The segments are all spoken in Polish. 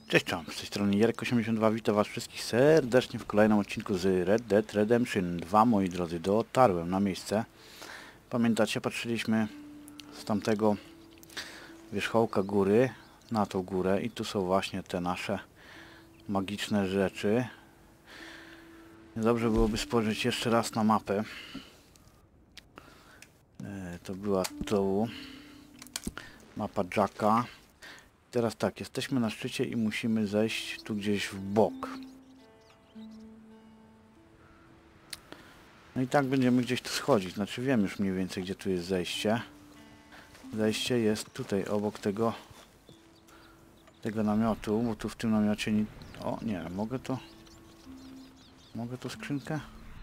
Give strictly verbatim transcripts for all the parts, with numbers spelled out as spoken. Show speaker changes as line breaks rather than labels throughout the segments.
Cześć, cześć, z tej strony Jarek osiemdziesiąt dwa, witam was wszystkich serdecznie w kolejnym odcinku z Red Dead Redemption dwa, moi drodzy. Dotarłem na miejsce. Pamiętacie, patrzyliśmy z tamtego wierzchołka góry na tą górę i tu są właśnie te nasze magiczne rzeczy. Dobrze byłoby spojrzeć jeszcze raz na mapę. E, to była tu mapa Jacka. Teraz tak, jesteśmy na szczycie i musimy zejść tu gdzieś w bok. No i tak będziemy gdzieś tu schodzić. Znaczy wiem już mniej więcej, gdzie tu jest zejście. Zejście jest tutaj, obok tego tego namiotu, bo tu w tym namiocie nie... O, nie, mogę to... Mogę tu skrzynkę?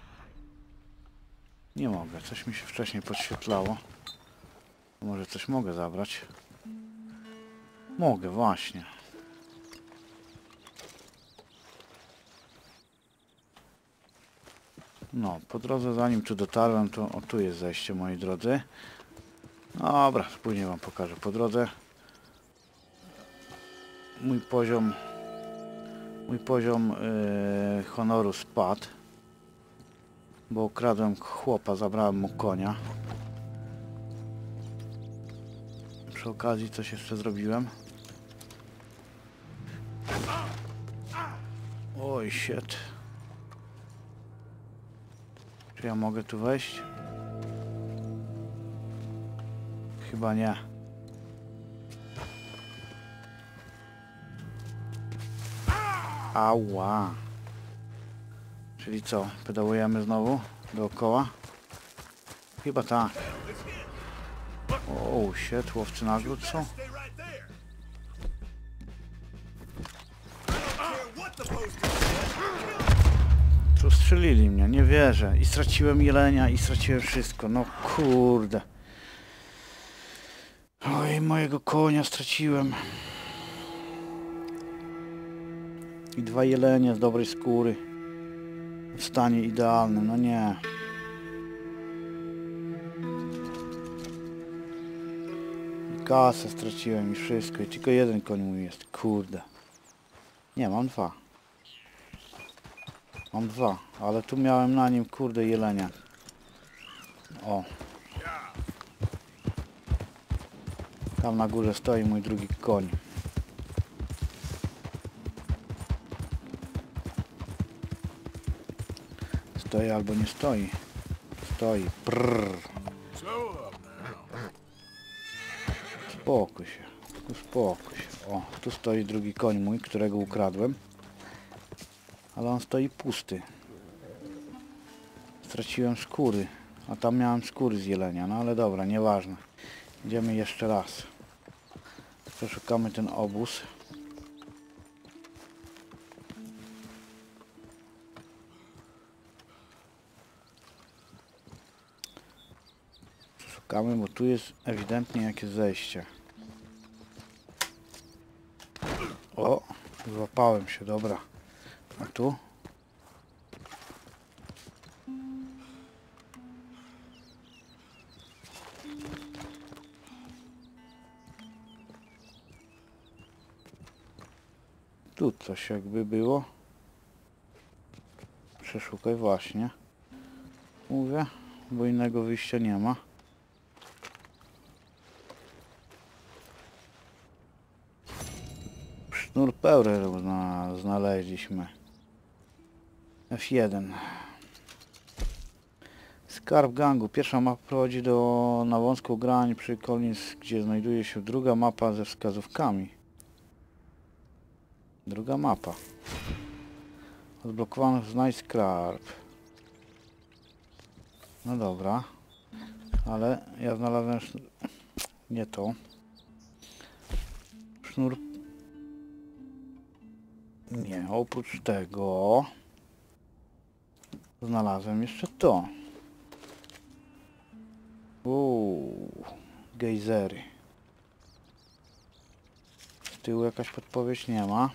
Nie mogę, coś mi się wcześniej podświetlało. Może coś mogę zabrać? Mogę, właśnie. No, po drodze, zanim tu dotarłem, to o, tu jest zejście, moi drodzy. Dobra, później wam pokażę po drodze. Mój poziom... Mój poziom yy, honoru spadł. Bo ukradłem chłopa, zabrałem mu konia. Przy okazji coś jeszcze zrobiłem. Oj, shit. Czy ja mogę tu wejść? Chyba nie. Ała. Czyli co? Pedałujemy znowu dookoła? Chyba tak. O, shit, łowcy nagród są? Tu strzelili mnie, nie wierzę. I straciłem jelenia, i straciłem wszystko. No kurde. Oj, mojego konia straciłem. I dwa jelenie z dobrej skóry. W stanie idealnym, no nie. I kasę straciłem i wszystko. I tylko jeden koń mój jest, kurde. Nie, mam dwa. Mam dwa, ale tu miałem na nim, kurde, jelenia. O. Tam na górze stoi mój drugi koń. Stoi albo nie stoi. Stoi. Prrr. Spokój się. Uspokój się. O, tu stoi drugi koń mój, którego ukradłem. Ale on stoi pusty. Straciłem skóry. A tam miałem skóry z jelenia. No ale dobra, nieważne. Idziemy jeszcze raz. Przeszukamy ten obóz. Przeszukamy, bo tu jest ewidentnie jakieś zejście. O, złapałem się, dobra. A tu? Tu coś jakby było. Przeszukaj właśnie. Mówię, bo innego wyjścia nie ma. Sznur pełny zna, znaleźliśmy. F jeden. Skarb gangu. Pierwsza mapa prowadzi do, na wąską grań przy Collins, gdzie znajduje się druga mapa ze wskazówkami. Druga mapa. Odblokowano, znajdź skarb. No dobra. Ale ja znalazłem sznur... nie to. Sznur... Nie, oprócz tego znalazłem jeszcze to. Uuu, gejzery. Z tyłu jakaś podpowiedź nie ma.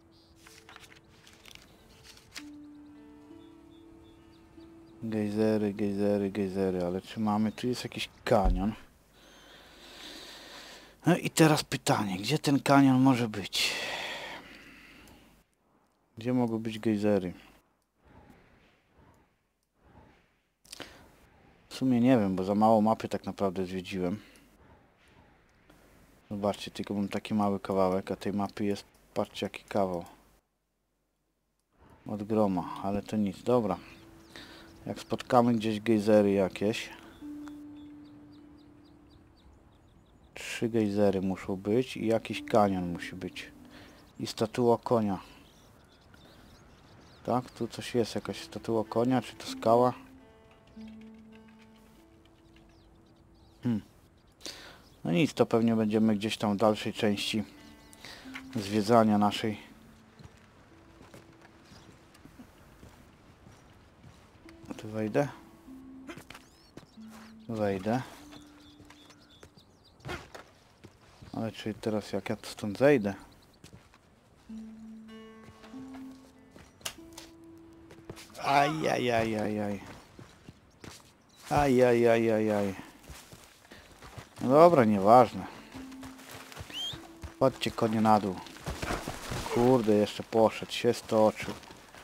Gejzery, gejzery, gejzery, ale czy mamy? Tu jest jakiś kanion. No i teraz pytanie, gdzie ten kanion może być? Gdzie mogą być gejzery? W sumie nie wiem, bo za mało mapy tak naprawdę zwiedziłem. Zobaczcie, tylko mam taki mały kawałek, a tej mapy jest, patrzcie jaki kawał. Od groma, ale to nic, dobra. Jak spotkamy gdzieś gejzery jakieś. Trzy gejzery muszą być i jakiś kanion musi być. I statua konia. Tak, tu coś jest, jakaś statua konia, czy to skała? Hmm. No nic, to pewnie będziemy gdzieś tam w dalszej części zwiedzania naszej. Tu wejdę? Wejdę. Ale czy teraz jak ja tu stąd zejdę? Ajajajajaj. Ajajajajaj. No dobra, nieważne. Chodźcie konie na dół. Kurde, jeszcze poszedł, się stoczył.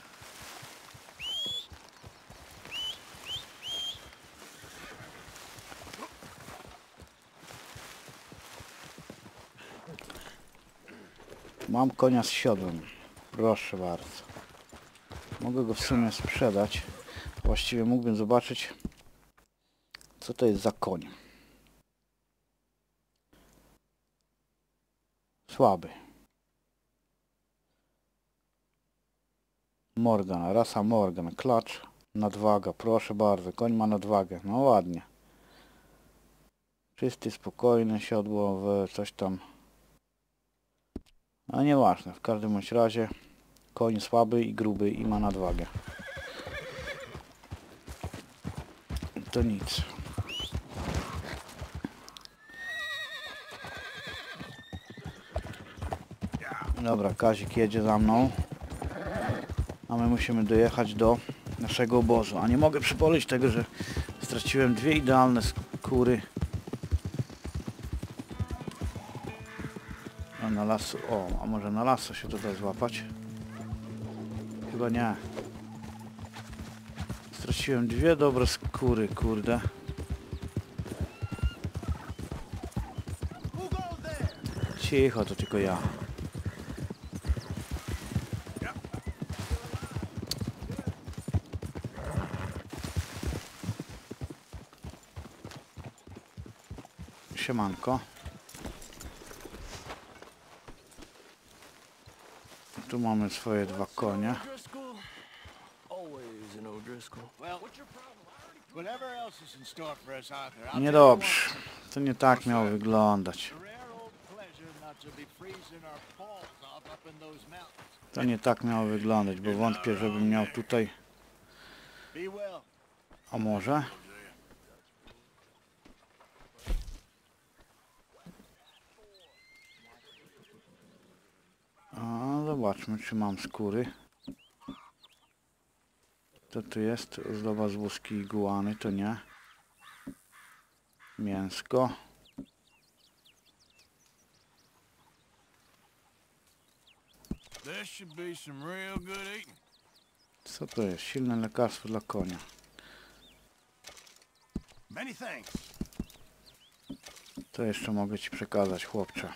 Mam konia z siodłem. Proszę bardzo. Mogę go w sumie sprzedać. Właściwie mógłbym zobaczyć, co to jest za koń. Słaby. Morgan, rasa Morgan, klacz, nadwaga, proszę bardzo, koń ma nadwagę, no ładnie. Czysty, spokojny, siodło, coś tam. A nieważne, w każdym bądź razie koń słaby i gruby i ma nadwagę. To nic. Dobra, Kazik jedzie za mną. A my musimy dojechać do naszego obozu. A nie mogę przypolić tego, że straciłem dwie idealne skóry. A na lasu... O, a może na lasu się to da złapać? Chyba nie. Straciłem dwie dobre skóry, kurde. Cicho, to tylko ja. Siemanko. Tu mamy swoje dwa konie. Niedobrze. To nie tak miało wyglądać. To nie tak miało wyglądać, bo wątpię, żebym miał tutaj... A może? A, zobaczmy, czy mam skóry. Co tu jest? Ozdoba z łuski i iguany, to nie. Mięsko. Co to jest? Silne lekarstwo dla konia. To jeszcze mogę ci przekazać, chłopcze.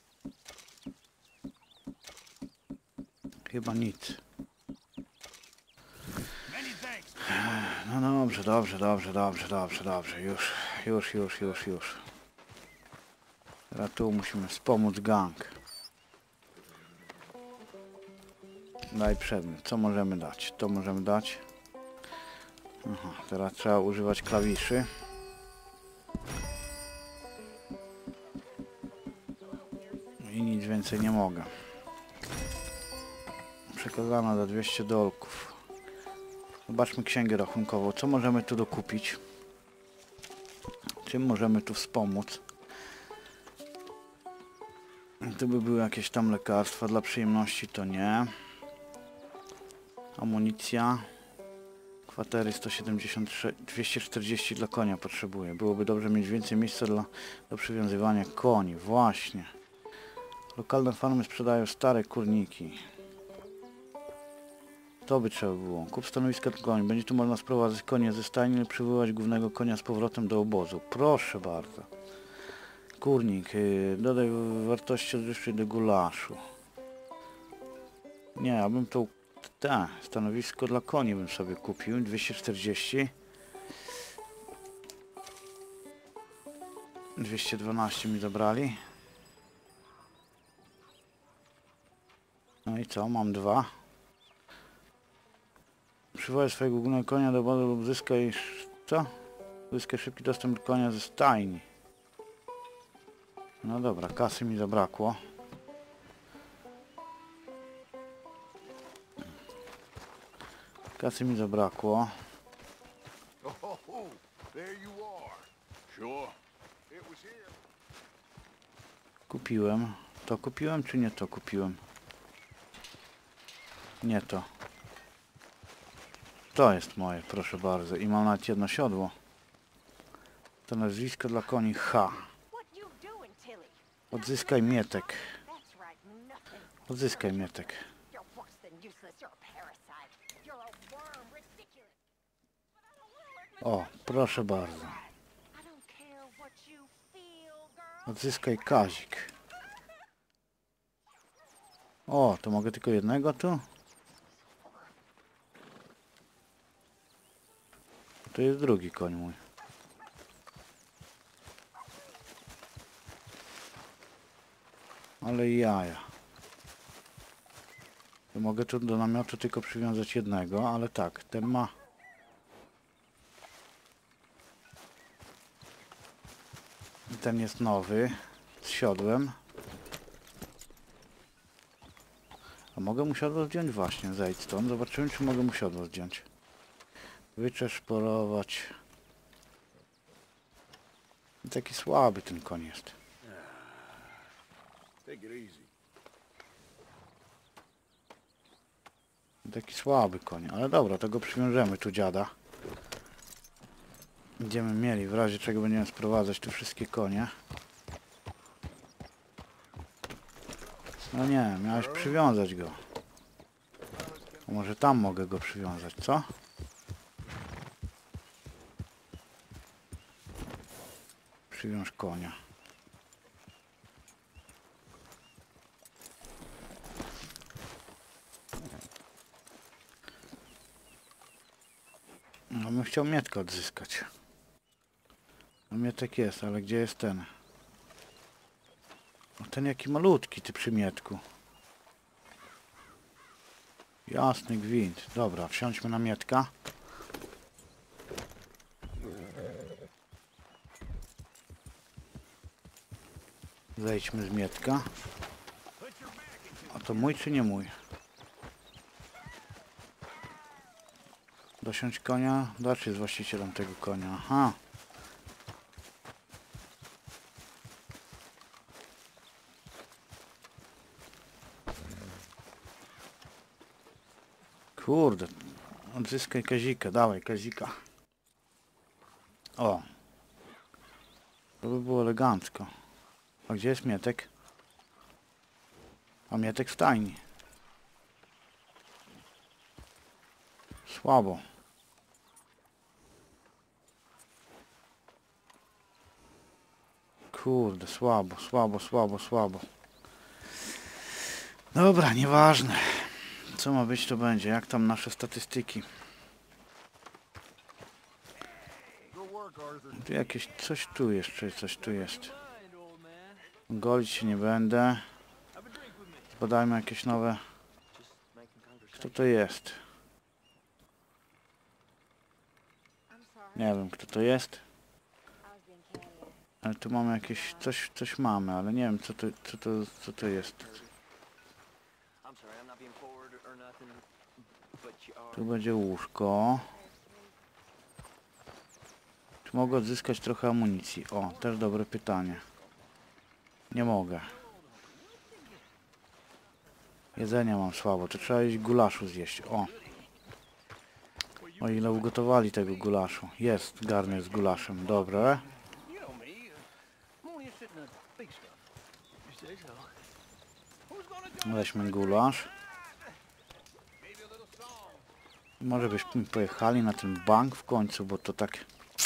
Chyba nic. No dobrze, dobrze, dobrze, dobrze, dobrze, dobrze. Już, już, już, już, już. Teraz tu musimy wspomóc gang. Daj przedmiot. Co możemy dać? To możemy dać. Aha, teraz trzeba używać klawiszy. I nic więcej nie mogę. Przekazano za dwieście dolków. Zobaczmy księgę rachunkową. Co możemy tu dokupić? Czym możemy tu wspomóc? Tu by były jakieś tam lekarstwa dla przyjemności, to nie. Amunicja. Kwatery sto siedemdziesiąt trzy, dwieście czterdzieści dla konia potrzebuję. Byłoby dobrze mieć więcej miejsca dla, do przywiązywania koni. Właśnie. Lokalne farmy sprzedają stare kurniki. To by trzeba było. Kup stanowiska koń. Będzie tu można sprowadzać konie ze stajni lub przywołać głównego konia z powrotem do obozu. Proszę bardzo. Kurnik. Yy, dodaj wartości odżywczej do gulaszu. Nie, ja bym to... Tak, stanowisko dla koni bym sobie kupił. dwieście czterdzieści. dwieście dwanaście mi zabrali. No i co? Mam dwa. Przywołaj swojego głównego konia do obozu lub zyskaj... Co? Zyskaj szybki dostęp do konia ze stajni. No dobra, kasy mi zabrakło. Kasy mi zabrakło. Kupiłem. To kupiłem czy nie to kupiłem? Nie to. To jest moje, proszę bardzo. I mam nawet jedno siodło. To nazwisko dla koni H. Odzyskaj mietek. Odzyskaj mietek. O, proszę bardzo. Odzyskaj kazik. O, to mogę tylko jednego tu? To jest drugi koń mój. Ale jaja. To mogę tu do namiotu tylko przywiązać jednego, ale tak, ten ma... Ten jest nowy, z siodłem. A mogę mu siodło zdjąć? Właśnie, zejdź stąd. Zobaczymy, czy mogę mu siodło zdjąć. Wyczeszporować. Taki słaby ten koń jest. Taki słaby koń, ale dobra, to go przywiążemy tu dziada. Będziemy mieli, w razie czego będziemy sprowadzać tu wszystkie konie. No nie, miałeś przywiązać go. A może tam mogę go przywiązać, co? Przywiąż konia. No bym chciał mietkę odzyskać. No mietek jest, ale gdzie jest ten? O, ten jaki malutki, ty przy mietku. Jasny gwint. Dobra, wsiądźmy na mietka. Zejdźmy z mietka. A to mój czy nie mój? Dosiąść konia? Dlaczego jest właścicielem tego konia? Aha. Kurde. Odzyskaj kazika. Dawaj kazika. O. To by było elegancko. A gdzie jest mietek? A mietek w stajni. Słabo. Kurde, słabo, słabo, słabo, słabo. Dobra, nieważne. Co ma być, to będzie. Jak tam nasze statystyki? Tu jakieś, coś tu jeszcze, coś tu jest. Golić się nie będę. Podajmy jakieś nowe. Kto to jest? Nie wiem, kto to jest. Ale tu mamy jakieś, coś, coś mamy, ale nie wiem, co to, co to, co to jest. Tu będzie łóżko. Czy mogę odzyskać trochę amunicji? O, też dobre pytanie. Nie mogę. Jedzenia mam słabo, to trzeba iść gulaszu zjeść. O. O ile ugotowali tego gulaszu. Jest garnek z gulaszem, dobre. Weźmy gulasz. Może byśmy pojechali na ten bank w końcu, bo to tak...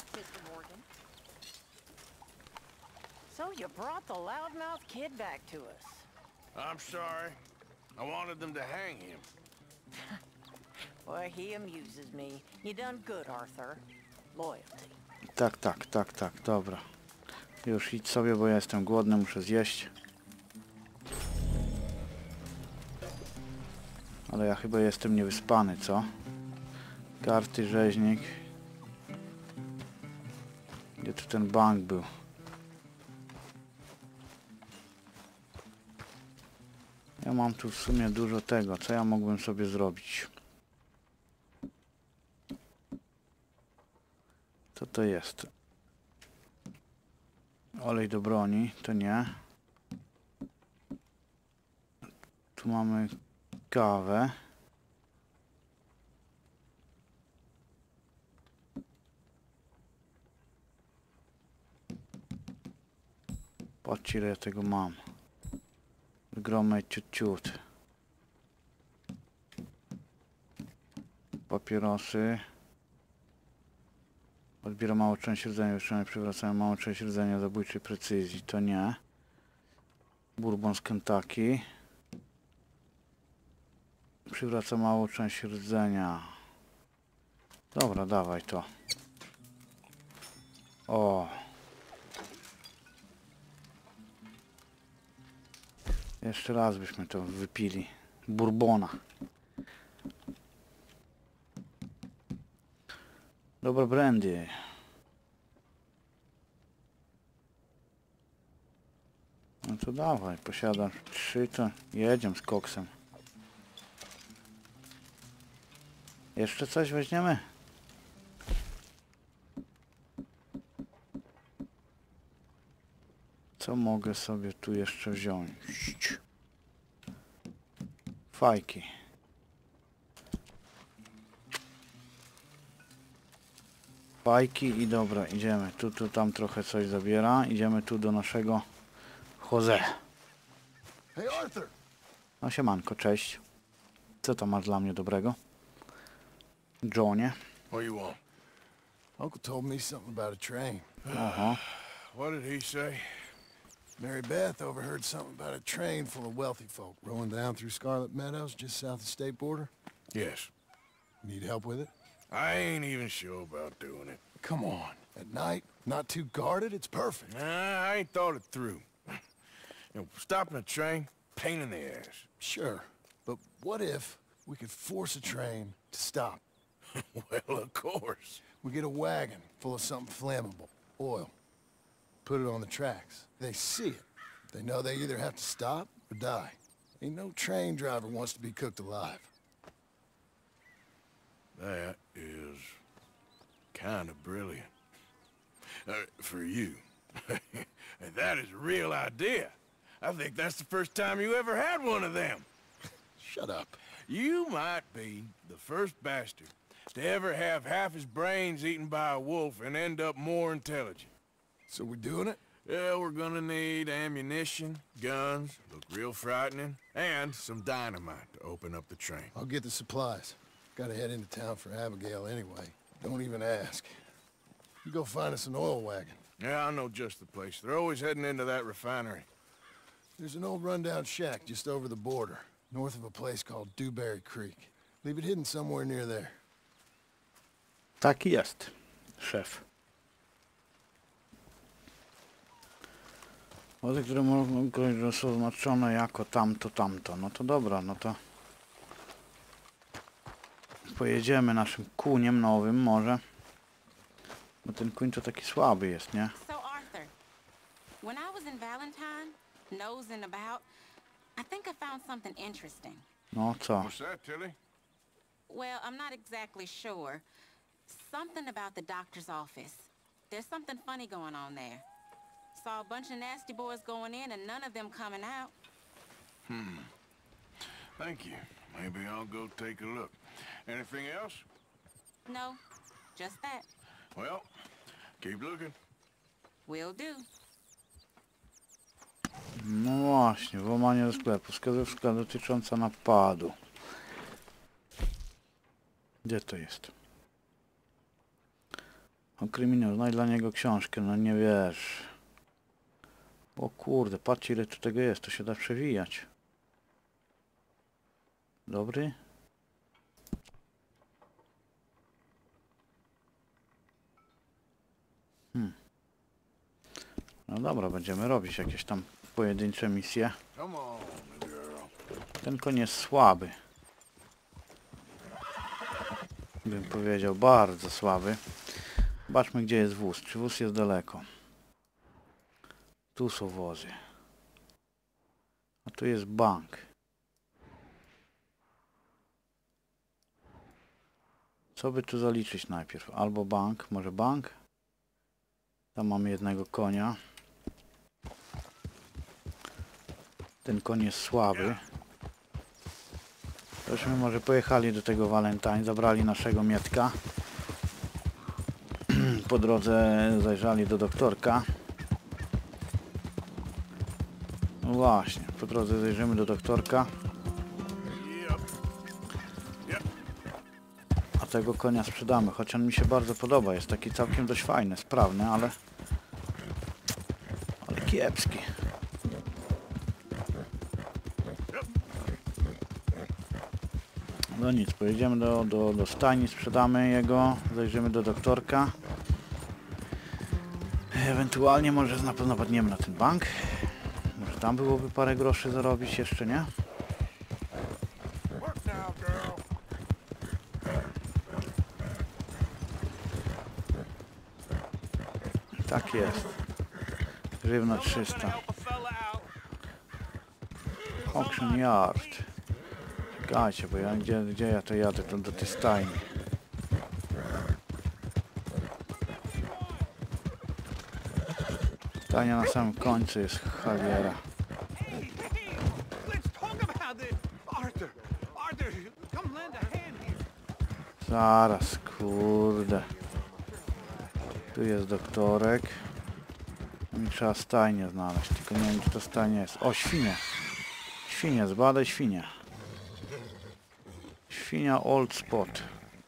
So you brought the loudmouth kid back to us.
I'm sorry. I wanted them to hang him.
Boy, he amuses me. You done good, Arthur. Loyalty.
Tak, tak, tak, tak, dobra. Już idź sobie, bo ja jestem głodny, muszę zjeść. Ale ja chyba jestem niewyspany, co? Karty, rzeźnik. Gdzie tu ten bank był? Ja mam tu w sumie dużo tego. Co ja mógłbym sobie zrobić? Co to jest? Olej do broni, to nie. Tu mamy kawę. Patrzcie, ile ja tego mam. Gromy ciut ciut. Papierosy. Odbiera małą część rdzenia, jeszcze przywracają małą część rdzenia zabójczej precyzji. To nie. Bourbon z Kentucky. Przywraca małą część rdzenia. Dobra, dawaj to. O. Jeszcze raz byśmy to wypili. Bourbona. Dobra, brandy. No to dawaj, posiadam trzy, to jedziemy z koksem. Jeszcze coś weźmiemy? Co mogę sobie tu jeszcze wziąć? Fajki. Fajki i dobra, idziemy. Tu, tu, tam trochę coś zabiera. Idziemy tu do naszego Jose.
Hey Arthur!
No siemanko, cześć. Co to masz dla mnie dobrego? Johnie.
What do you want?
Uncle told me something about a train.
Aha.
What did he say?
Mary Beth overheard something about a train full of wealthy folk rolling down through Scarlet Meadows just south of the state border.
Yes.
Need help with it?
I ain't even sure about doing it.
Come on. At night, not too guarded, it's perfect.
Nah, I ain't thought it through. You know, stopping a train, pain in the ass.
Sure. But what if we could force a train to stop?
Well, of course.
We get a wagon full of something flammable, oil. Put it on the tracks. They see it. They know they either have to stop or die. Ain't no train driver wants to be cooked alive.
That is kind of brilliant. Uh, for you. That is a real idea. I think that's the first time you ever had one of them.
Shut up.
You might be the first bastard to ever have half his brains eaten by a wolf and end up more intelligent.
So we doing it?
Yeah, we're gonna need ammunition, guns, look real frightening, and some dynamite to open up the train.
I'll get the supplies. Gotta head into town for Abigail anyway. Don't even ask. You go find us an oil wagon.
Yeah, I know just the place. They're always heading into that refinery.
There's an old rundown shack just over the border, north of a place called Dewberry Creek. Leave it hidden somewhere near there.
Tak jest, szef. Wody, które mogą być oznaczone jako tamto, tamto. No to dobra, no to pojedziemy naszym kuniem nowym może. Bo ten kuń to taki słaby jest, nie?
So Arthur, when I was in Valentine, nosing about, I think I found something interesting.
No co?
What's that, Tilly?
Well, I'm not exactly sure. Something about the doctor's office. There's something funny going on there. Saw a bunch of nasty boys going in and none of them coming out.
Hmm. Thank you. Maybe I'll go take a look. Anything else?
No, just that.
Well, keep looking.
Will do.
No właśnie, włamanie do sklepu. Wskazówka dotycząca napadu. Gdzie to jest? O kryminał, znajdź dla niego książkę, no nie wiesz. O kurde, patrzcie ile tu tego jest, to się da przewijać. Dobry? Hmm. No dobra, będziemy robić jakieś tam pojedyncze misje.
Come on, girl.
Ten koń jest słaby. Bym powiedział, bardzo słaby. Zobaczmy gdzie jest wóz. Czy wóz jest daleko? Tu są wozy. A tu jest bank. Co by tu zaliczyć najpierw? Albo bank, może bank? Tam mamy jednego konia. Ten koń jest słaby. Tośmy może pojechali do tego Valentine, zabrali naszego Mietka. Po drodze zajrzali do doktorka. No właśnie, po drodze zajrzymy do doktorka. A tego konia sprzedamy, choć on mi się bardzo podoba. Jest taki całkiem dość fajny, sprawny, ale... ale kiepski. No nic, pojedziemy do, do, do stajni, sprzedamy jego, zajrzymy do doktorka. Ewentualnie może na pewno padniemy na ten bank. Może tam byłoby parę groszy zarobić, jeszcze nie? Tak jest. Grzywna trzysta. Auction Yard. Czekajcie, bo ja gdzie, gdzie ja to jadę? To do tej stajni. Stajnia na samym końcu jest Javiera. Zaraz, kurde. Tu jest doktorek. Mi trzeba stajnię znaleźć, tylko nie wiem gdzie to stajnia jest. O, świnie. Świnie, zbadaj świnie. Świnia Old Spot.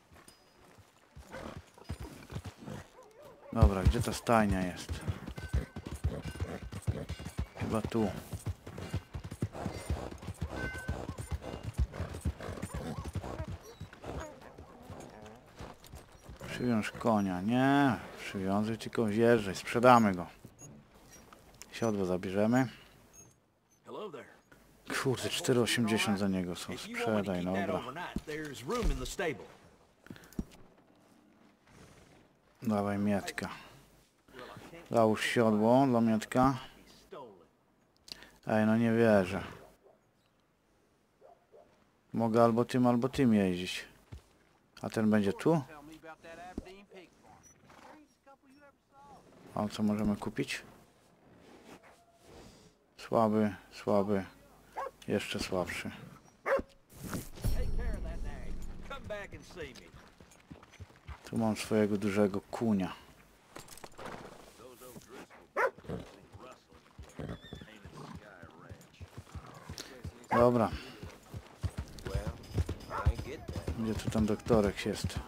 Dobra, gdzie ta stajnia jest? Chyba tu. Przywiąż konia. Nie, przywiązuj, tylko wjeżdżaj. Sprzedamy go. Siodło zabierzemy. Kurde, cztery osiemdziesiąt za niego są. Sprzedaj, dobra. Dawaj Mietka. Załóż siodło dla Mietka. Ej, no nie wierzę. Mogę albo tym, albo tym jeździć. A ten będzie tu? A co możemy kupić? Słaby, słaby. Jeszcze słabszy. Tu mam swojego dużego kunia. Dobra. Gdzie tu ten doktorek jest?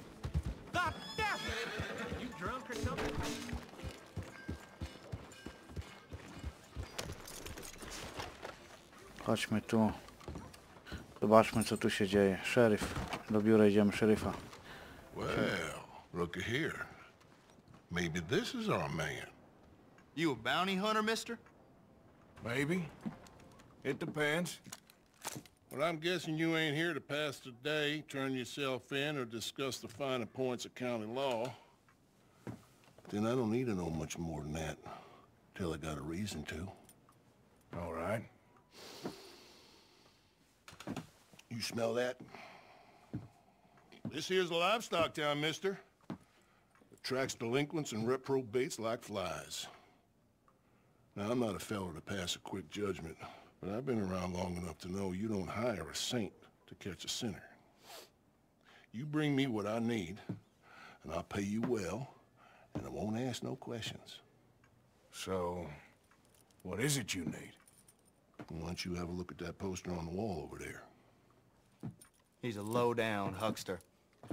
Chodźmy tu. Zobaczmy co tu się dzieje. Szeryf. Do biura idziemy szeryfa.
Well, looky here. Maybe this is our man.
You a bounty hunter, mister?
Maybe. It depends.
Well, I'm guessing you ain't here to pass the day, turn yourself in, or discuss the finer points of county law. Then I don't need to know much more than that. Till I got a reason to.
All right.
You smell that? This here's a livestock town, mister. Attracts delinquents and reprobates like flies. Now, I'm not a fellow to pass a quick judgment, but I've been around long enough to know you don't hire a saint to catch a sinner. You bring me what I need, and I'll pay you well, and I won't ask no questions.
So, what is it you need?
Why don't you have a look at that poster on the wall over there?
He's a low-down huckster.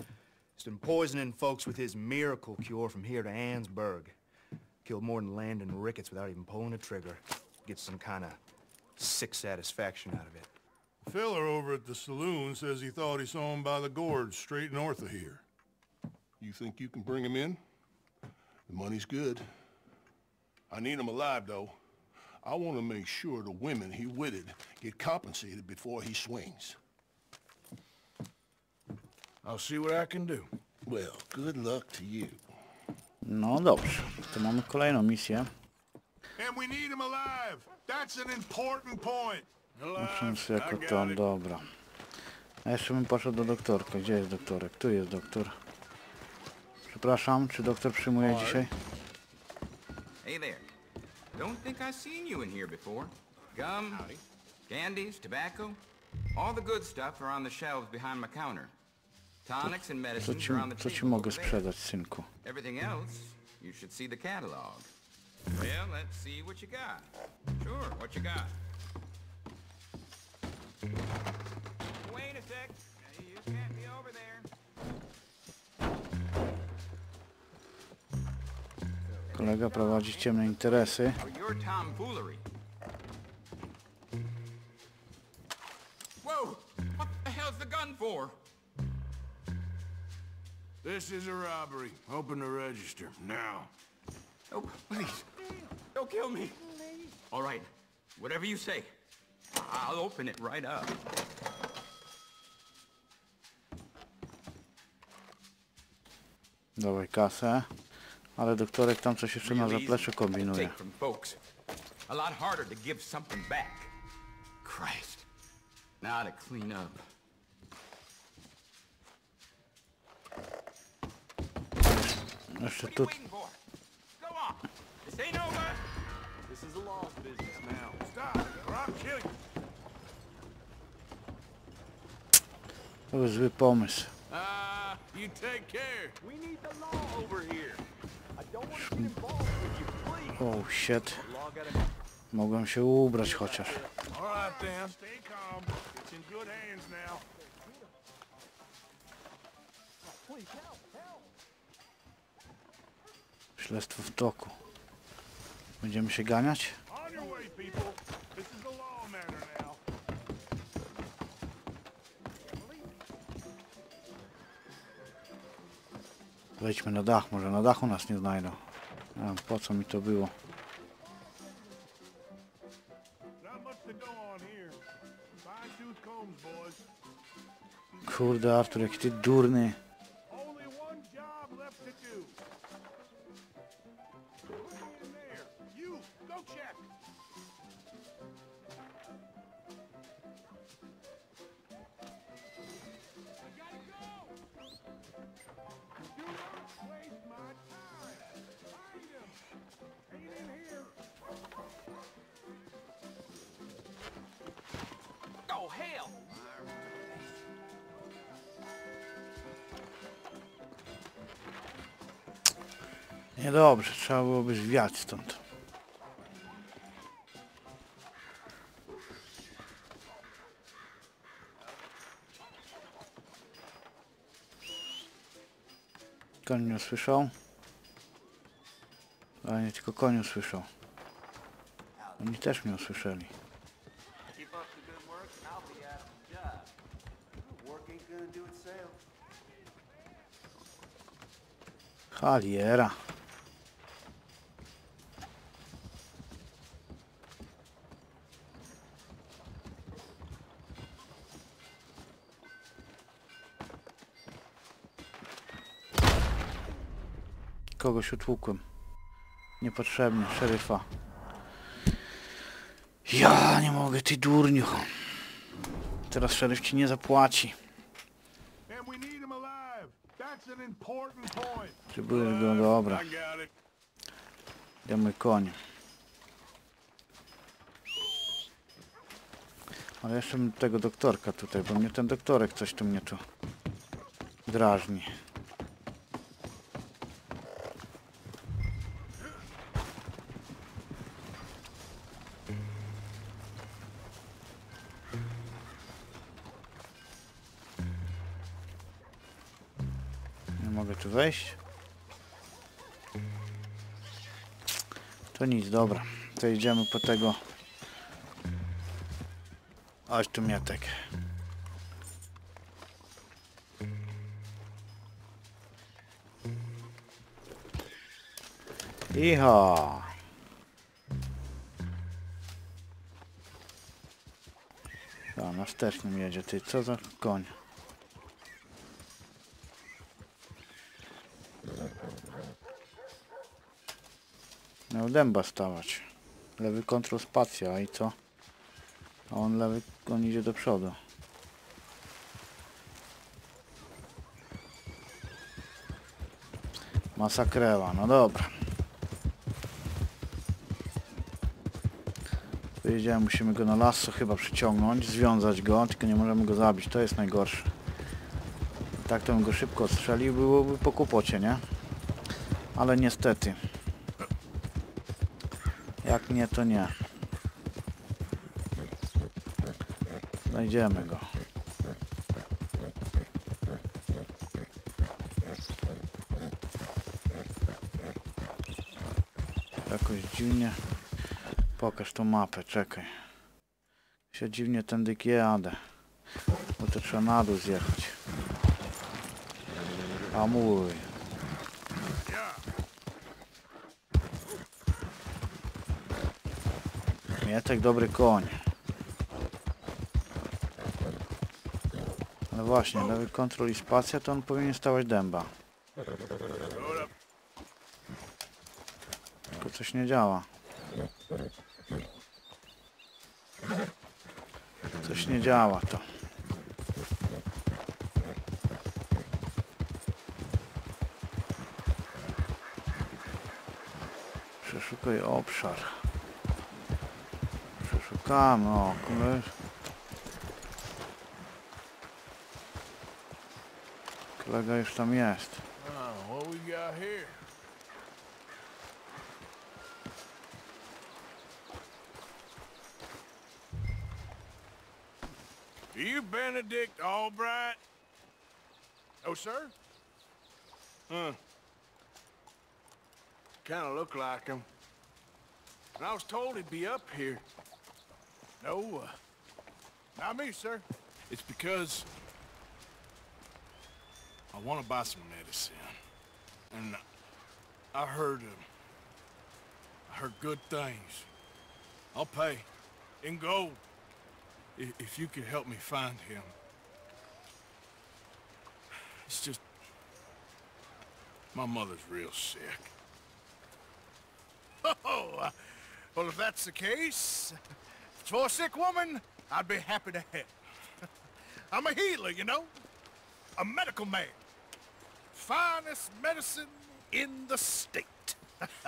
He's been poisoning folks with his miracle cure from here to Annesburg. Killed more than Landon Ricketts without even pulling a trigger. Gets some kind of sick satisfaction out of it.
Fella over at the saloon says he thought he saw him by the gorge straight north of here. You think you can bring him in? The money's good. I need him alive, though. I want to make sure the women he witted get compensated before he swings.
I'll see what I can do.
Well, good luck to you.
No dobrze, to mamy kolejną misję.
And we need him alive. That's an important point.
Patrząc jako to, dobra. A jeszcze bym poszedł do doktorka. Gdzie jest doktorek? Tu jest doktor. Przepraszam, czy doktor przyjmuje dzisiaj?
Hey there. Don't think I've seen you in here before. Gum, candies, tobacco. All the good stuff are on the shelves behind my counter. Tonics and
Co
medicines
ci,
are on the
co ci
table
mogę
over there.
sprzedać, synku?
Everything else, you should see the catalog. Well, let's see what you got. Sure, what you got? Wait a sec. You can't be over there.
Kolega prowadzi ciemne interesy.
Or your tomfoolery. Whoa! What the hell's the gun for?
This is a robbery. Open the register, now.
Oh, please. Don't kill me. All right. Whatever you say. I'll open it right up.
Dawaj kasę. Ale doktorek tam coś jeszcze na zapleczu kombinuje.
Take from folks. A lot harder to give something back. Christ. Now to clean up.
Jeszcze
What
tu...
are you waiting for? Go on. This ain't over.
This is a law's business now. Stop, or I'll kill you.
To był zły pomysł.
Ah, you take care. We need the law over here. I don't want to get involved with you, please.
Oh shit. Mogłem się ubrać chociaż.
All right then. Stay calm. It's in good hands now.
Śledztwo w toku. Będziemy się ganiać?
On your way, people. This is a law matter now.
Wejdźmy na dach, może na dachu nas nie znajdą. A, po co mi to było?
Not much to go on here. Fine tooth combs, boys.
Kurde, Artur, jaki ty durny.
Only one job left to do. Put me in there. You, go check. I gotta go. Do not waste my time. Find him. Ain't in here.
Oh, hell!
Niedobrze, trzeba byłoby zwiać stąd. Koń mnie usłyszał. Ale nie tylko koń usłyszał. Oni też mnie usłyszeli.
Keep up the good work, and I'll be out of a job. Work ain't gonna do itself.
Chaliera. Kogoś utłukłem. Niepotrzebnie, szeryfa. Ja nie mogę, ty durniu. Teraz szeryf ci nie zapłaci.
And we need him alive. That's an important point.
Potrzebujesz go, dobra.
I got it.
Gdzie mój koń? Ale jeszcze bym tego doktorka tutaj, bo mnie ten doktorek coś tu mnie tu drażni. mogę tu wejść? To nic, dobra. To idziemy po tego. Aż tu mietek. Iha. A, na wstecznym jedzie, ty, co za koń? Miał dęba stawać. Lewy kontrol spacja i co? A on lewy, on idzie do przodu. Masakrewa, no dobra. Wyjedziemy, musimy go na lasso chyba przyciągnąć, związać go, tylko nie możemy go zabić, to jest najgorsze. Tak to bym go szybko odstrzelił, byłoby po kłopocie, nie? Ale niestety. Jak nie, to nie. Znajdziemy go. Jakoś dziwnie. Pokaż tą mapę, czekaj. Się dziwnie tędy jadę. Bo to trzeba na dół zjechać. A mój. Mietek dobry koń. Ale właśnie, lewy kontrol i spacja, to on powinien stawać dęba. Tylko coś nie działa. Coś nie działa to. Przeszukaj obszar. Przeszukamy, o koleś. Kolega już tam jest.
Oh, what we got here? Are you Benedict Albright?
Oh, sir?
Huh. Kinda look like him. And I was told he'd be up here.
No, uh, not me, sir.
It's because I want to buy some medicine. And I heard, uh, I heard good things. I'll pay in gold if, if you could help me find him. It's just my mother's real sick.
Oh, uh, well, if that's the case, if it's for a sick woman, I'd be happy to help. I'm a healer, you know? A medical man. Finest medicine in the state.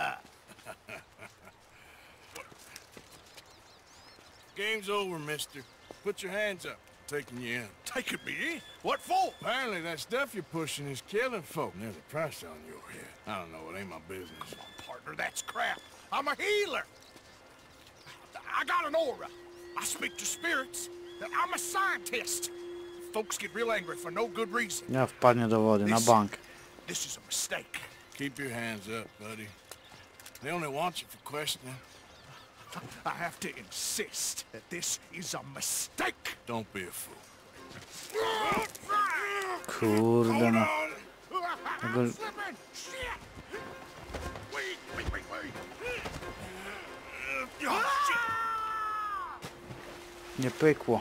Game's over, mister. Put your hands up. I'm taking you in.
Taking me in? What for?
Apparently that stuff you're pushing is killing folk. And there's a price on your head. I don't know, it ain't my business.
Partner, that's crap. I'm a healer. I got an aura. I speak to spirits. I'm a scientist. Folks get real angry for no good reason.
Ja wpadnie do wody, na bank.
This is a mistake.
Keep your hands up, buddy. They only want you for questioning.
I have to insist that this is a mistake.
Don't be a fool.
Kurde no. Tego...
Wait, wait, wait, wait.
Nie pykło.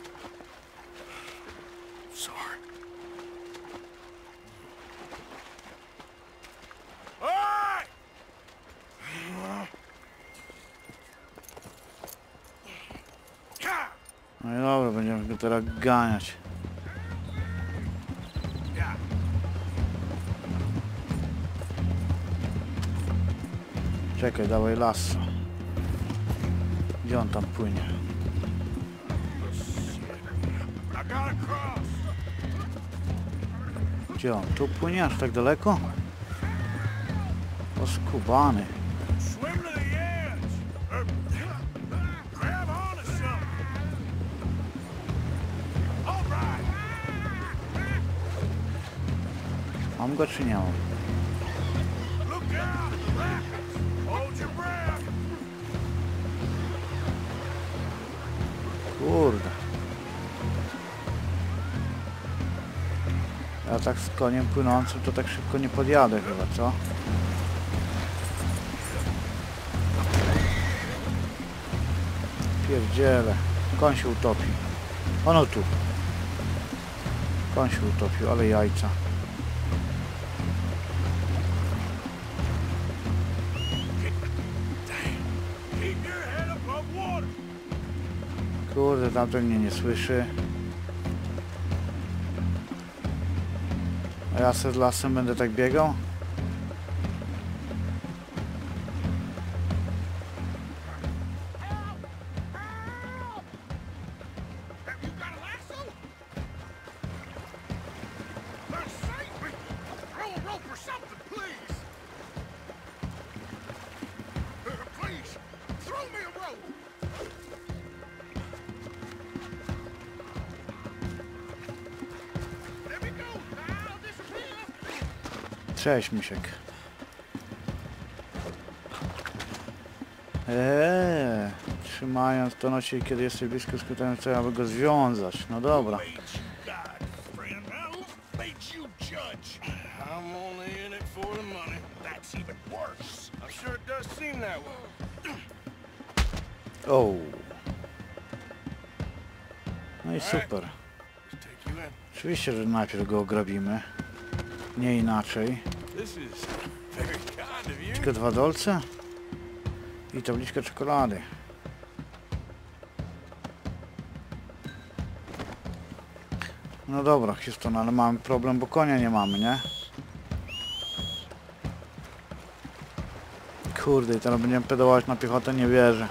Sorry.
No i dobra, będziemy go teraz ganiać. Czekaj, dawaj lasso. Gdzie on tam płynie? Gdzie on? Tu płynie aż tak daleko? O skubany.
Swim to the edge! Or grab onto something! All right!
Mam go czy nie mam?
Look out! Rapids! Hold your breath!
Kurde. Ja tak z koniem płynącym to tak szybko nie podjadę chyba, co? Pierdziele. Koń się utopi. Ono tu. Koń się utopił, ale jajca.
Keep your head above water!
Kurde, tamten mnie nie słyszy. A ja se z lasem będę tak biegał?
Have you got a lasso? For sake me! Throw a rope or something, please! Uh, please, throw me a rope! There we go! I'll disappear!
Cześć, misiek. Eee, trzymając to nosi, kiedy jesteś blisko skutecznego celu, aby go związać. No dobra.
Made you God, friend. Who made you judge? I'm only in it for the money. That's even worse. I'm sure it does seem that way.
O. No i super.
Let's take you in.
Oczywiście, że najpierw go ograbimy. Nie inaczej.
This is very kind of you.
Tylko dwa dolce i tabliczka czekolady. No dobra, Houston, ale mamy problem, bo konia nie mamy, nie? Kurde, i teraz będziemy pedałować na piechotę, nie wierzę.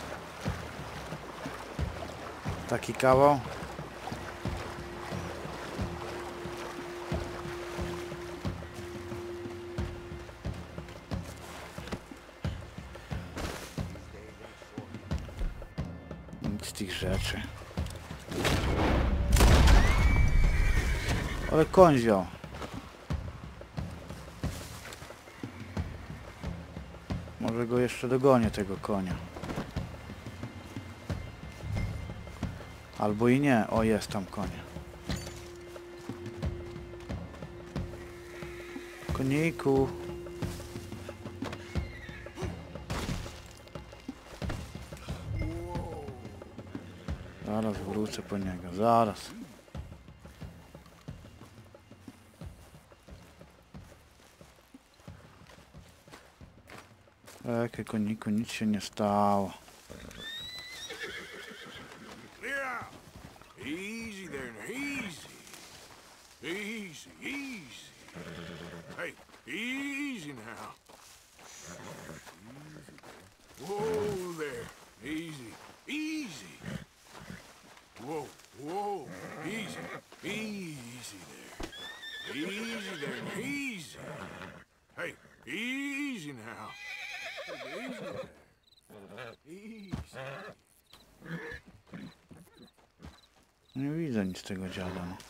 Taki kawał. Nic z tych rzeczy. Ale koń wziął. Może go jeszcze dogonię, tego konia. Albo i nie. O, jest tam koń. Koniku. Zaraz wrócę po niego. Zaraz. Czekaj, koniku, nic się nie stało.
Clear out. Easy there, easy. Easy, easy. Hey, easy now. Whoa there. Easy, easy. Whoa, whoa. Easy, easy there. Easy there, easy. Hey, easy now. Easy there. Easy.
Nie widzę nic z tego dziada. No.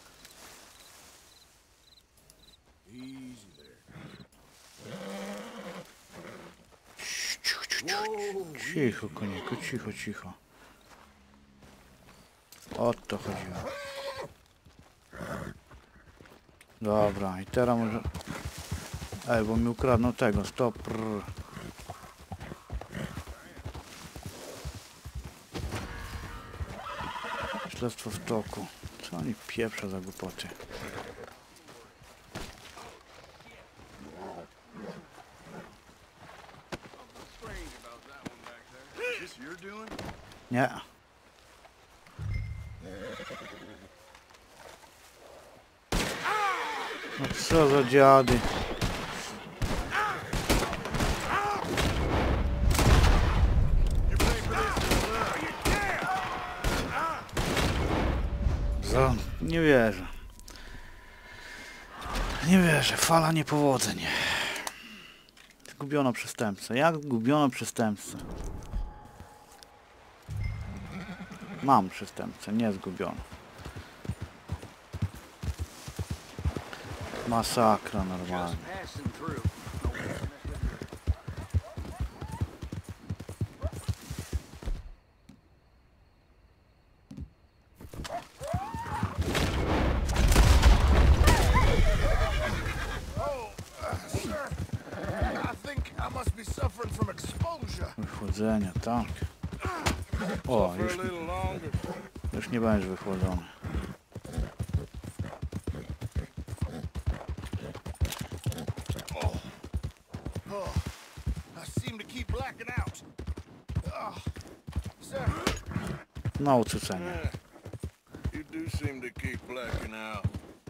Easy there.
Cicho, cicho, cicho. Cicho, koniku, cicho, cicho. O to chodziło. Dobra, i teraz może... Ej, bo mi ukradną tego, stop. Prr. Śledztwo w toku. Co oni pieprzą za głupoty? Nie. No co za dziady. Co? Nie wierzę. Nie wierzę. Fala niepowodzeń. Zgubiono przestępcę. Jak gubiono przestępcę? Mam przestępcę, nie zgubiono. Masakra normalnie.
Just passing through. No business with you.
Oh, uh, sir. I think I must be suffering from exposure.
Wychłodzenie, tak. O, już,
For a little longer.
już nie będziesz wychłodzony.
Oh, I seem to keep blacking out. Oh, sir.
Na ucucenie.
Yeah. You do seem to keep blacking out.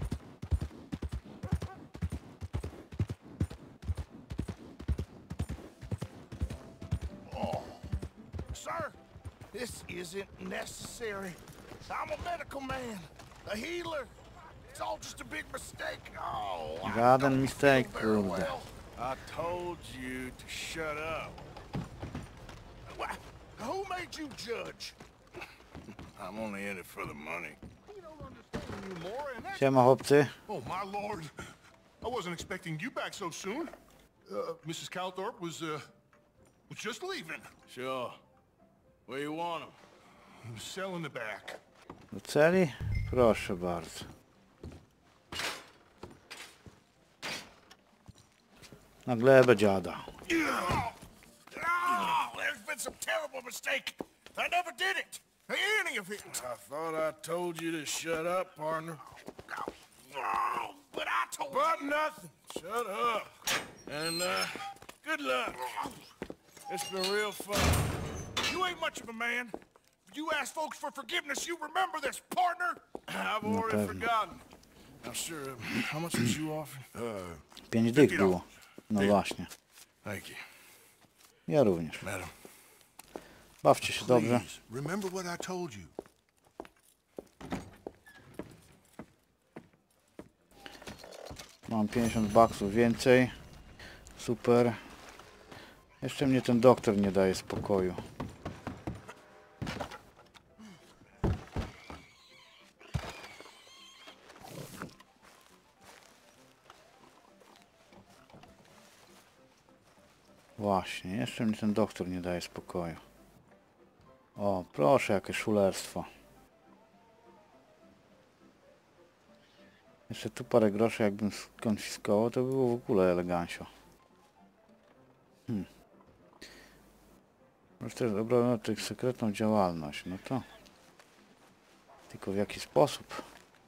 Sir, this isn't necessary. I'm a medical man, a healer. It's all just a big mistake. Oh, I
Żaden
don't
mistake,
feel very
kurde.
well.
I told you to shut up.
Wha- Who made you judge?
I'm only in it for the money.
We don't understand you more, and that...
Siema chłopcy.
Oh, my lord. I wasn't expecting you back so soon. Uh, Missus Calthorpe was, uh, was just leaving.
Sure. Where you want him?
Cell in the back.
Do celi? Proszę bardzo. Na glebę dziada.
Oh, there's been some terrible mistake. I never did it. Any of it.
I thought I told you to shut up, partner.
Oh, but I told
But nothing. Shut up. And, uh, good luck. It's been real fun.
you ain't much of a man. You ask folks for forgiveness, you remember this, partner?
I've
No
already
pewno.
forgotten. I'm sure. Uh, how much was you offering? Uh,
Pięć dych było. No właśnie.
thank you,
Ja również.
madam.
Bawcie się dobrze.
Please, remember what I told you.
Mam pięćdziesiąt baksów więcej. Super. Jeszcze mnie ten doktor nie daje spokoju. Właśnie, jeszcze mnie ten doktor nie daje spokoju. O, proszę, jakie szulerstwo. Jeszcze tu parę groszy jakbym skonfiskował, to by było w ogóle elegancio. Hmm. Może też dobra, no tych sekretną działalność, no to... Tylko w jaki sposób?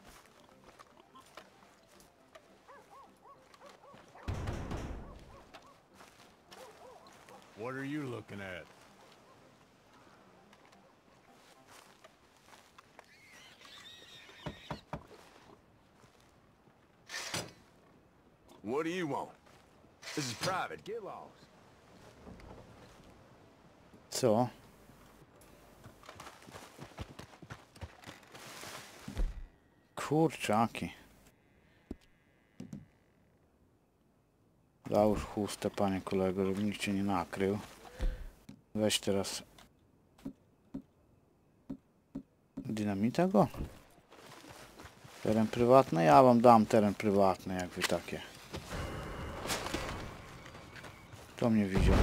What are you looking at?
What do you want? This is private. Get lost.
Co? Kurczaki. Załóż chustę, panie kolego, żeby nikt cię nie nakrył. Weź teraz... Dynamita go? Teren prywatny? Ja wam dam teren prywatny, jak wy takie. Kto mnie widział?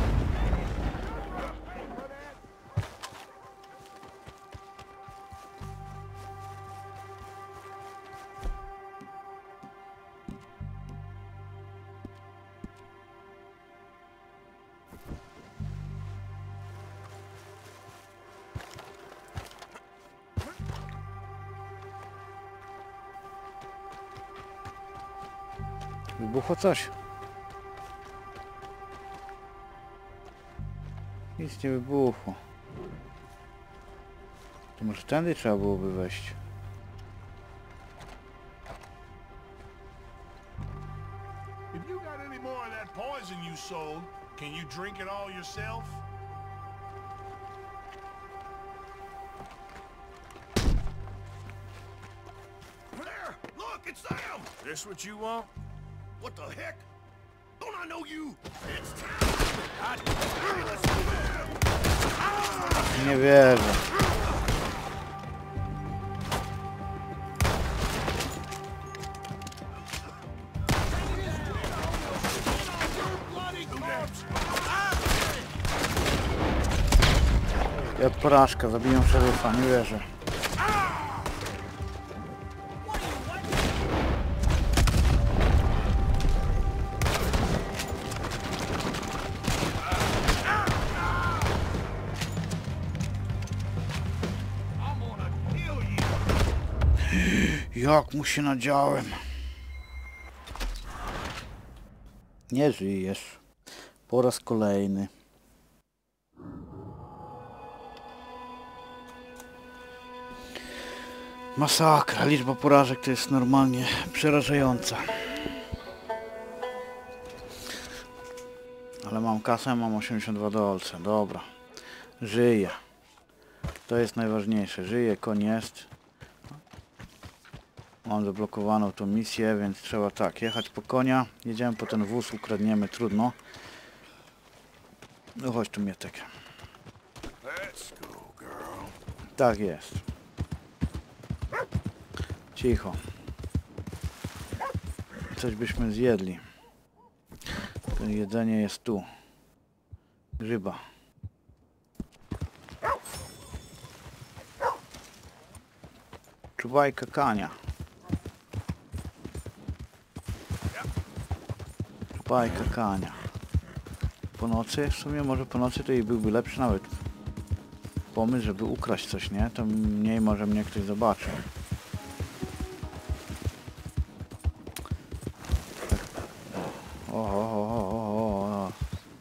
Wybuchło coś? Nic nie wybuchło. To może tędy trzeba byłoby wejść.
If you got any more of that poison you sold, can you drink it all yourself?
There! Look, it's them!
This what you want?
What the heck? Don't I know you? It's time!
Nie wierzę. Jak porażka, zabiją szeryfa, nie wierzę. Jak mu się nadziałem. Nie żyjesz. Po raz kolejny. Masakra. Liczba porażek to jest normalnie przerażająca. Ale mam kasę, mam osiemdziesiąt dwa dolce. Dobra. Żyję. To jest najważniejsze. Żyję, koń jest. Mam zablokowaną tą misję, więc trzeba tak, jechać po konia. Jedziemy po ten wóz, ukradniemy, trudno. No chodź tu, Mietek. Tak jest. Cicho. Coś byśmy zjedli. To jedzenie jest tu. Grzyba. Czuwajka kania. Czuwajka kania. Po nocy? W sumie może po nocy to i byłby lepszy nawet pomysł, żeby ukraść coś, nie? To mniej może mnie ktoś zobaczy. O, o, o, o, o.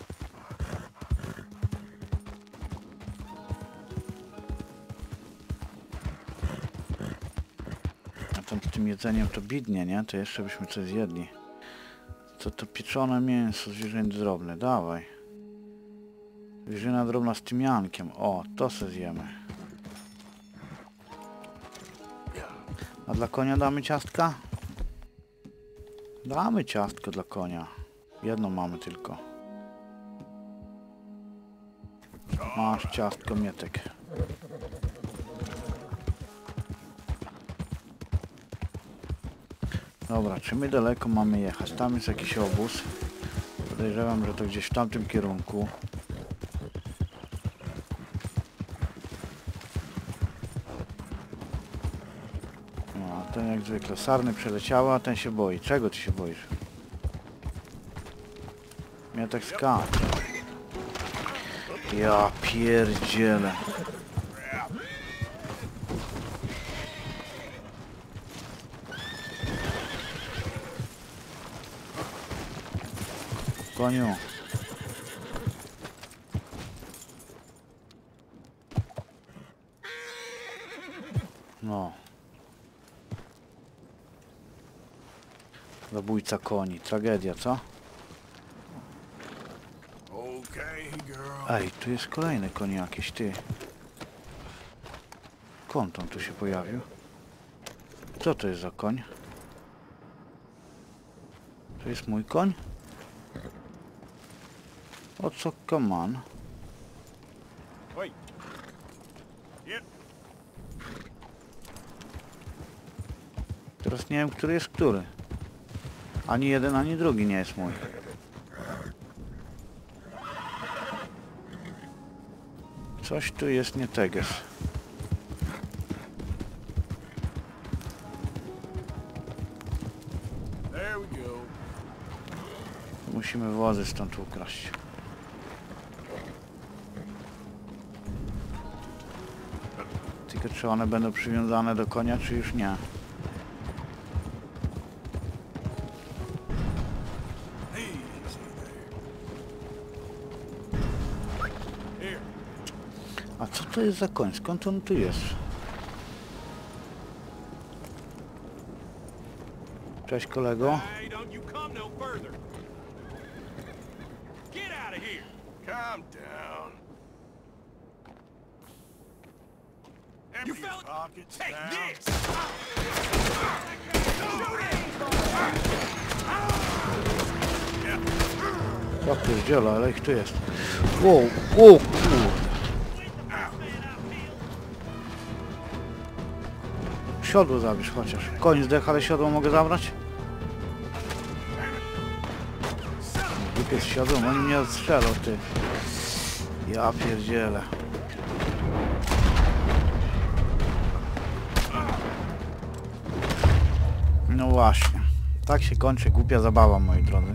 A tam z tym jedzeniem to bidnie, nie? To jeszcze byśmy coś zjedli. Co to pieczone mięso, zwierzęta drobne, dawaj. Zwierzyna drobna z tymiankiem, o, to se zjemy. A dla konia damy ciastka? Damy ciastko dla konia. Jedno mamy tylko. Masz ciastko, Mietek. Dobra, czy my daleko mamy jechać? Tam jest jakiś obóz. Podejrzewam, że to gdzieś w tamtym kierunku. No, ten jak zwykle sarny przeleciała, a ten się boi. Czego ty się boisz? Mnie tak skacz. Ja pierdzielę. Koniu. No. Zabójca koni. Tragedia, co? Ej, tu jest kolejny koń jakiś, ty. Skąd on tu się pojawił? Co to jest za koń? To jest mój koń? O co, come on? Teraz nie wiem, który jest który. Ani jeden, ani drugi nie jest mój. Coś tu jest nie teges. Musimy wozy stąd ukraść. Tylko czy one będą przywiązane do konia, czy już nie? A co to jest za koń? Skąd on tu jest? Cześć, kolego.
Calm down. You fell. Take this.
Ja pierdzielę, ale ich tu jest. Wow, wow, kurde. Siodło zabierz chociaż. Koń zdech, ale siodło mogę zabrać? Głupie z siodłem, oni mnie odstrzelą, ty. Ja pierdzielę. No właśnie. Tak się kończy głupia zabawa, moi drodzy.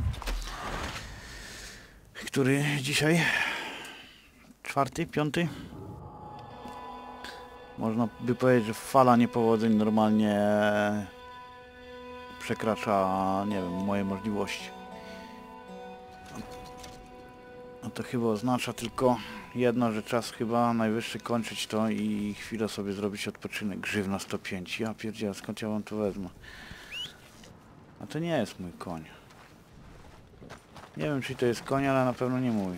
Który dzisiaj? Czwarty? Piąty? Można by powiedzieć, że fala niepowodzeń normalnie przekracza, nie wiem, moje możliwości. No to chyba oznacza tylko jedno, że czas chyba najwyższy kończyć to i chwilę sobie zrobić odpoczynek. Grzywna sto pięć. Ja pierdzielę, skąd ja wam to wezmę? A to nie jest mój koń. Nie wiem, czy to jest koń, ale na pewno nie mój.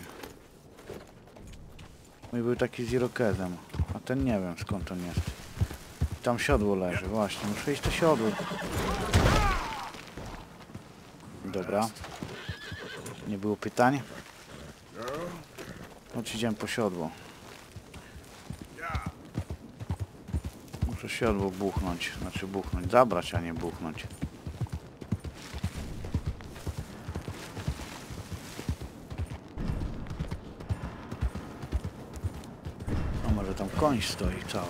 Mój był taki z irokezem, a ten nie wiem, skąd on jest. Tam siodło leży, właśnie, muszę iść to siodło. Dobra. Nie było pytań? No, idziemy po siodło. Muszę siodło buchnąć, znaczy buchnąć, zabrać, a nie buchnąć. A może tam koń stoi cały.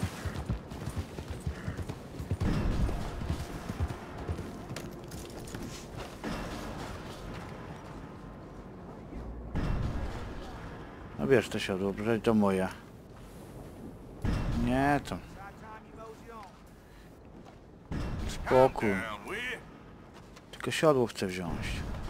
No bierz to siodło, przecież to moje. Nie, to... Spokój. Tylko siodło chcę wziąć.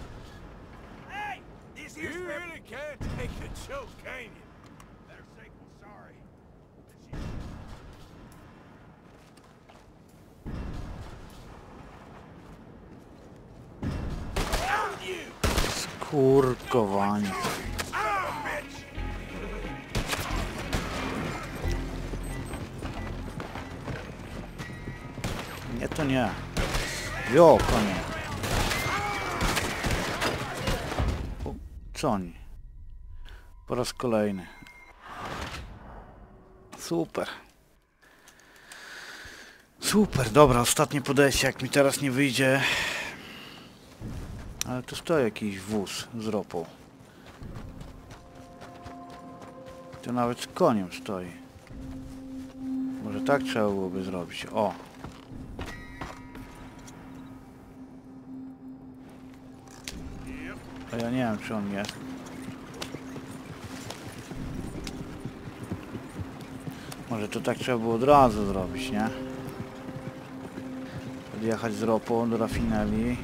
Skurkowanie. Nie, to nie. Jo, konie. O, co oni? Po raz kolejny. Super. Super, dobra, ostatnie podejście, jak mi teraz nie wyjdzie. Ale tu stoi jakiś wóz z ropą. Tu nawet z koniem stoi. Może tak trzeba byłoby zrobić. O! A ja nie wiem, czy on jest. Może to tak trzeba było od razu zrobić, nie? Podjechać z ropą do rafinerii.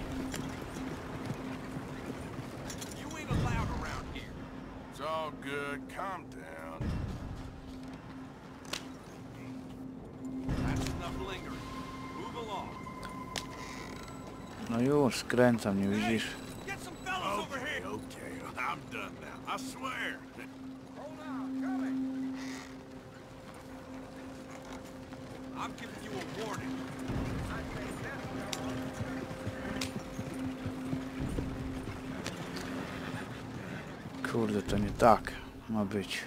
No już, skręcam, nie widzisz? Kurde, to nie tak ma być.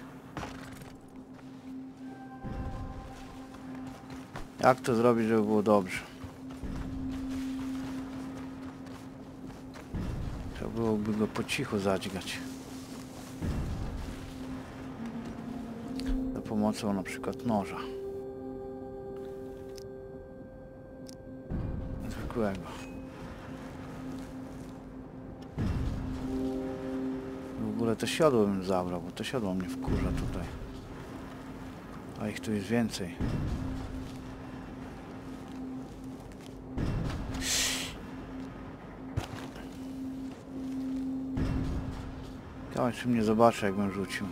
Jak to zrobić, żeby było dobrze? Trzeba byłoby go po cichu zadźgać. Za pomocą na przykład noża. Zwykłego. W ogóle to siodło bym zabrał, bo to siodło mnie wkurza tutaj. A ich tu jest więcej. Ciekawe, czy mnie zobaczy, jakbym rzucił.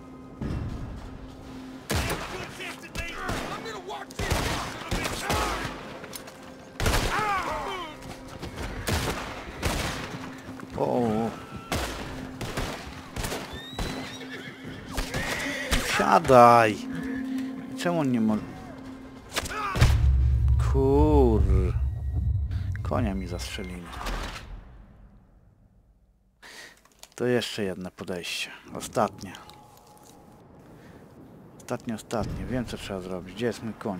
O! Siadaj! Czemu on nie może... Kur... Konia mi zastrzelili. To jeszcze jedno podejście. Ostatnie. Ostatnie, ostatnie. Wiem, co trzeba zrobić. Gdzie jest mój koń?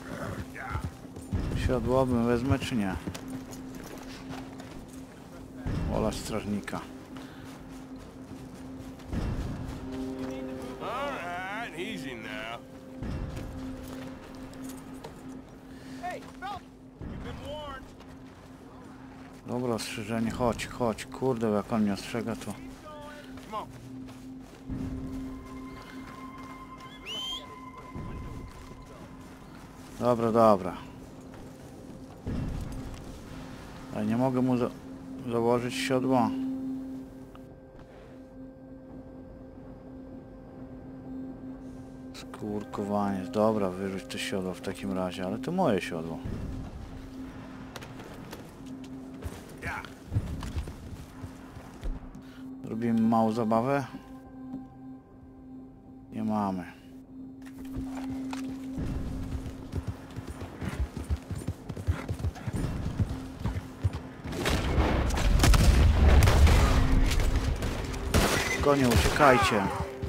Siodło bym wezmę, czy nie? Wola strażnika.
All right, easy now.
Hey, fella, you've been warned.
Dobra, ostrzeżenie, chodź, chodź. Kurde, jak on mnie ostrzega, to...
Come on.
Dobra, dobra. Ale nie mogę mu za założyć siodła. Skurkowanie. Dobra, wyrzuć to siodło w takim razie, ale to moje siodło. Robimy małą zabawę. Nie mamy. Konie, uciekajcie.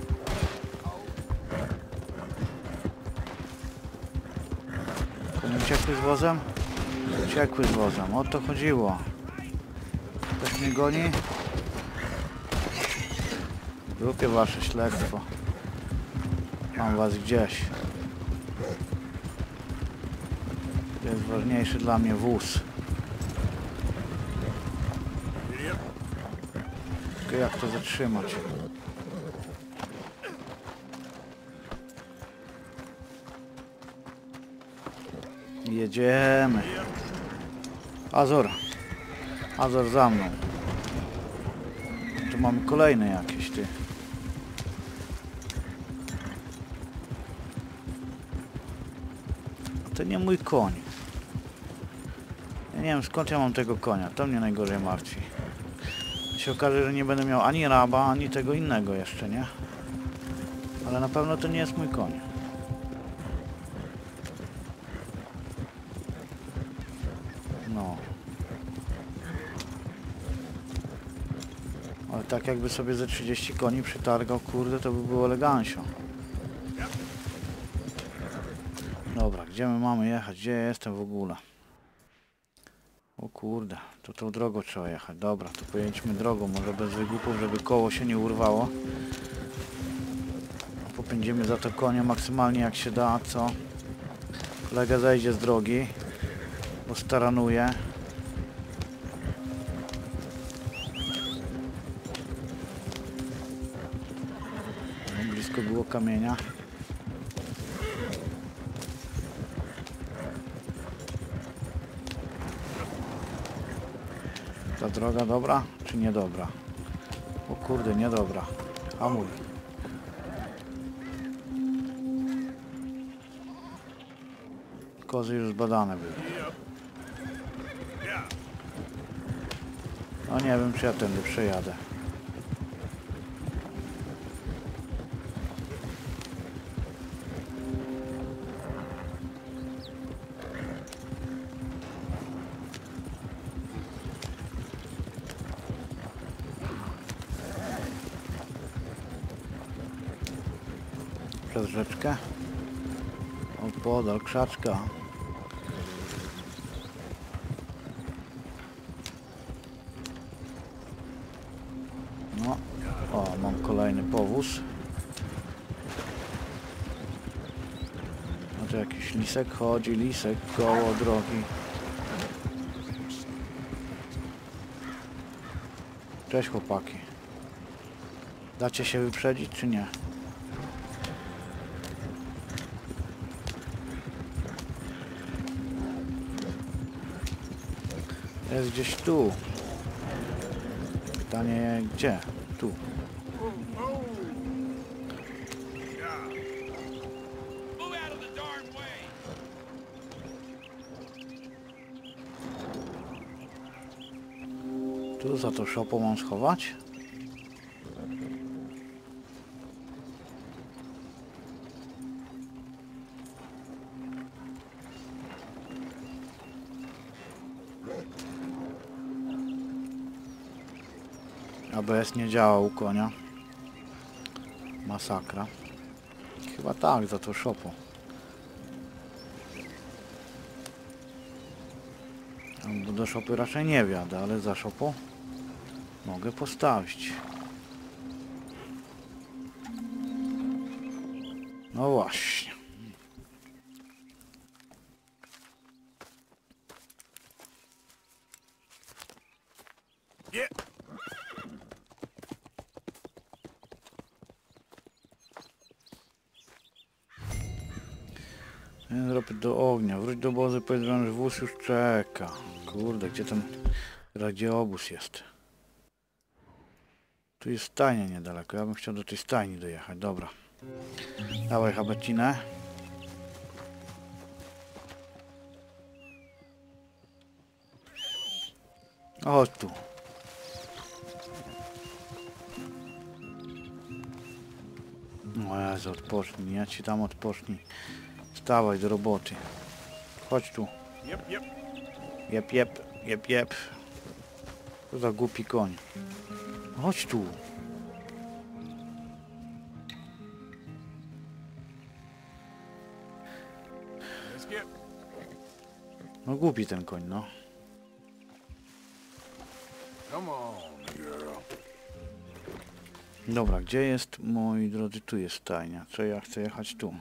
Konie uciekły z wozem? Uciekły z wozem, o to chodziło. Ktoś mnie goni? Lubię wasze śledztwo. Mam was gdzieś. Jest ważniejszy dla mnie wóz. Tylko jak to zatrzymać? Jedziemy. Azor. Azor za mną. Tu mamy kolejne jakieś, ty. To nie mój koń. Ja nie wiem, skąd ja mam tego konia. To mnie najgorzej martwi. Się okaże, że nie będę miał ani raba, ani tego innego jeszcze, nie? Ale na pewno to nie jest mój koń. No. Ale tak jakby sobie ze trzydzieści koni przytargał, kurde, to by było elegancio. Dobra, gdzie my mamy jechać? Gdzie ja jestem w ogóle? O kurde, to tą drogą trzeba jechać. Dobra, to pojedźmy drogą, może bez wygłupów, żeby koło się nie urwało. Popędzimy za to konie maksymalnie jak się da, co? Kolega zejdzie z drogi, bo staranuje. No, blisko było kamienia. Ta droga dobra, czy niedobra? O kurde, niedobra. Hamuj. Kozy już zbadane były. No nie wiem, czy ja tędy przejadę. Przez rzeczkę. Opodal krzaczka. No. O, mam kolejny powóz. No to jakiś lisek chodzi, lisek koło drogi. Cześć chłopaki. Dacie się wyprzedzić czy nie? Jest gdzieś tu. Pytanie gdzie? Tu. Tu za to szopą mam schować? A B S nie działa u konia. Masakra. Chyba tak, za to szopą. Bo do szopy raczej nie wjadę, ale za szopą. Mogę postawić. No właśnie.
Yeah.
Zrobię do ognia. Wróć do obozu, powiedz wam, że wóz już czeka. Kurde, gdzie ten... Gdzie obóz jest? Tu jest stajnia niedaleko. Ja bym chciał do tej stajni dojechać. Dobra. Dawaj habacinę. Chodź tu. O Jezu, odpocznij. Ja ci tam odpocznij. Wstawaj do roboty. Chodź tu.
Yep, yep.
Jep, jep, jep, jep. Co za głupi koń. Chodź tu.
Let's get.
No głupi ten koń, no.
Come on, girl.
Dobra, gdzie jest, moi drodzy, tu jest stajnia. Co ja chcę jechać tu?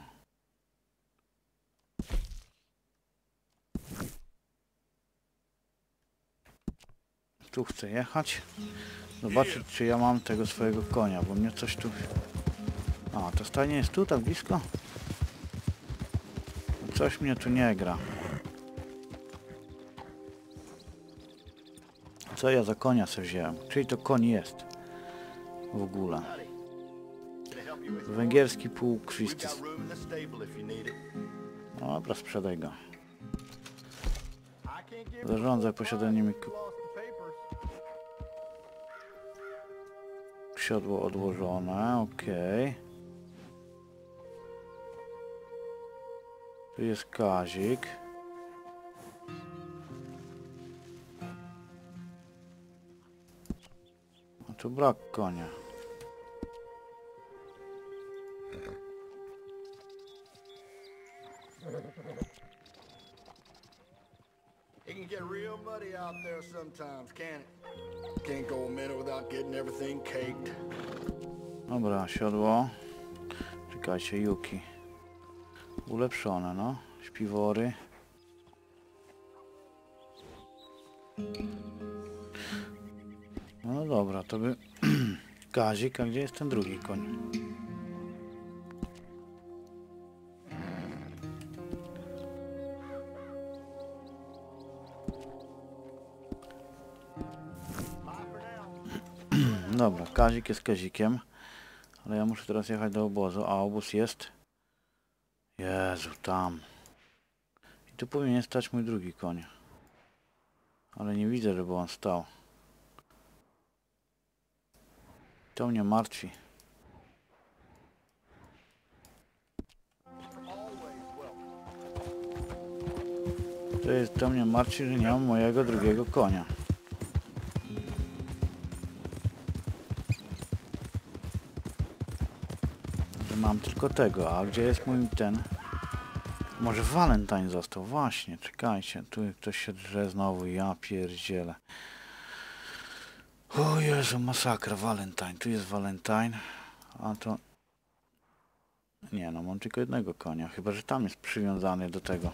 Tu chcę jechać. Zobaczyć, czy ja mam tego swojego konia, bo mnie coś tu... A, ta stajnia jest tu, tak blisko? Coś mnie tu nie gra. Co ja za konia sobie wziąłem? Czyli to koń jest. W ogóle. Węgierski półkrzysty. Dobra, sprzedaj go. Zarządzaj posiadaniem... Siodło odłożone, okej. Okay. Tu jest Kazik. A tu brak konia.
It can get real muddy out there sometimes, can't it? Can't go a minute without getting everything caked.
Dobra, siodło. Czekajcie, Yuki. Ulepszone, no. Śpiwory. No dobra, to by... Kazik, a gdzie jest ten drugi koń? Dobra, Kazik jest Kazikiem. Ale ja muszę teraz jechać do obozu, a obóz jest... Jezu, tam. I tu powinien stać mój drugi koń. Ale nie widzę, żeby on stał. To mnie martwi. To jest, to mnie martwi, że nie mam mojego drugiego konia. Że mam tylko tego, a gdzie jest mój ten? Może Valentine został, właśnie, czekajcie, tu ktoś się drze znowu, ja pierdzielę. O Jezu, masakra, Valentine, tu jest Valentine, a to... Nie no, mam tylko jednego konia, chyba że tam jest przywiązany do tego.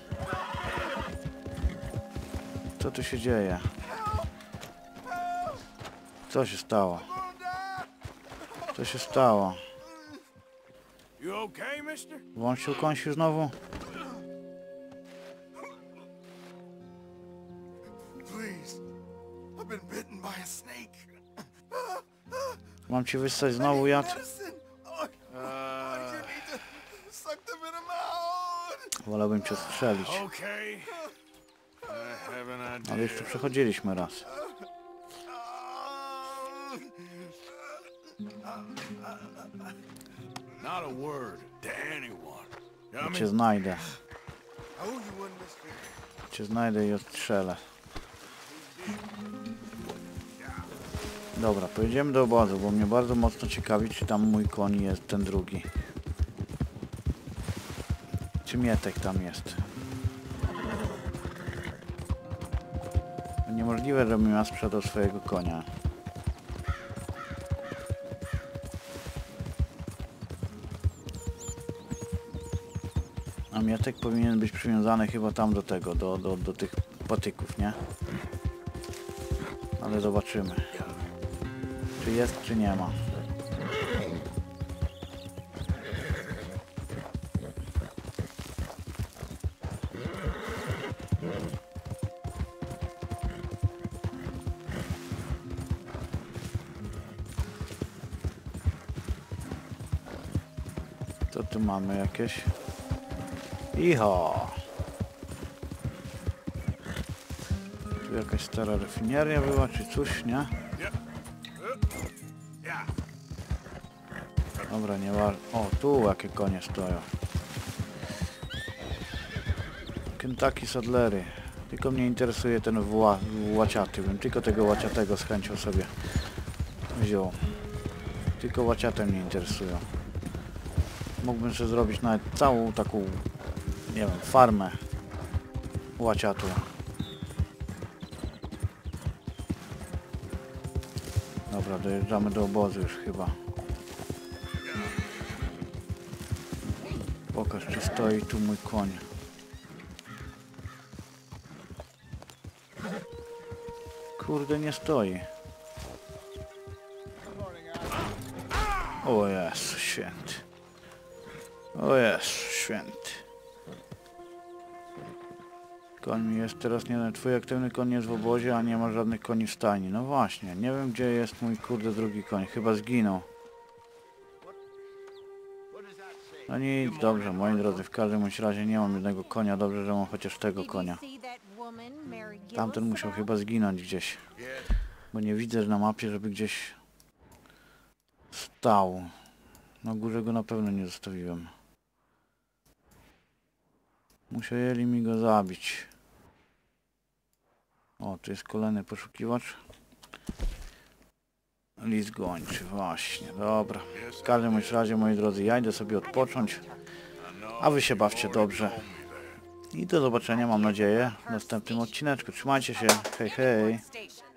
Co tu się dzieje? Co się stało? Co się stało?
You okay, mister?
Włączył kąsiu znowu?
Please. I've been bitten by a snake.
Mam ci wyssać znowu jad? Wolałbym cię strzelić.
Okay. I have an idea.
Ale już tu przechodziliśmy raz.
Not a word to anyone.
Ja cię znajdę. Cię znajdę i odstrzelę. Dobra, pojedziemy do obozu, bo mnie bardzo mocno ciekawi, czy tam mój koń jest, ten drugi. Czy Mietek tam jest. Niemożliwe, żebym ja sprzedał swojego konia. A mietek powinien być przywiązany chyba tam do tego, do, do, do tych patyków, nie? Ale zobaczymy. Czy jest, czy nie ma. Co tu mamy jakieś? Iho! Tu jakaś stara rafineria była, czy coś, nie? Dobra, nie ma... O, tu jakie konie stoją. Kentucky Saddlery. Tylko mnie interesuje ten wła... łaciaty. Bym tylko tego łaciatego z chęcią sobie wziął. Tylko łaciate mnie interesują. Mógłbym sobie zrobić nawet całą taką, nie wiem, farmę łaciatu. Dobra, dojeżdżamy do obozu już chyba. Pokaż, czy stoi tu mój koń. Kurde, nie stoi. O Jezu święty. O Jezu święty. Koń mi jest teraz, nie wiem, twój aktywny koń jest w obozie, a nie ma żadnych koni w stajni. No właśnie, nie wiem gdzie jest mój kurde drugi koń. Chyba zginął. No nic, dobrze, moi drodzy, w każdym bądź razie nie mam jednego konia, dobrze, że mam chociaż tego konia. Tamten musiał chyba zginąć gdzieś. Bo nie widzę na mapie, żeby gdzieś stał. Na górze go na pewno nie zostawiłem. Musieli mi go zabić. O, tu jest kolejny poszukiwacz. List gończy, właśnie, dobra. W każdym bądź razie, moi drodzy, ja idę sobie odpocząć. A wy się bawcie dobrze. I do zobaczenia, mam nadzieję, w następnym odcineczku. Trzymajcie się, hej hej.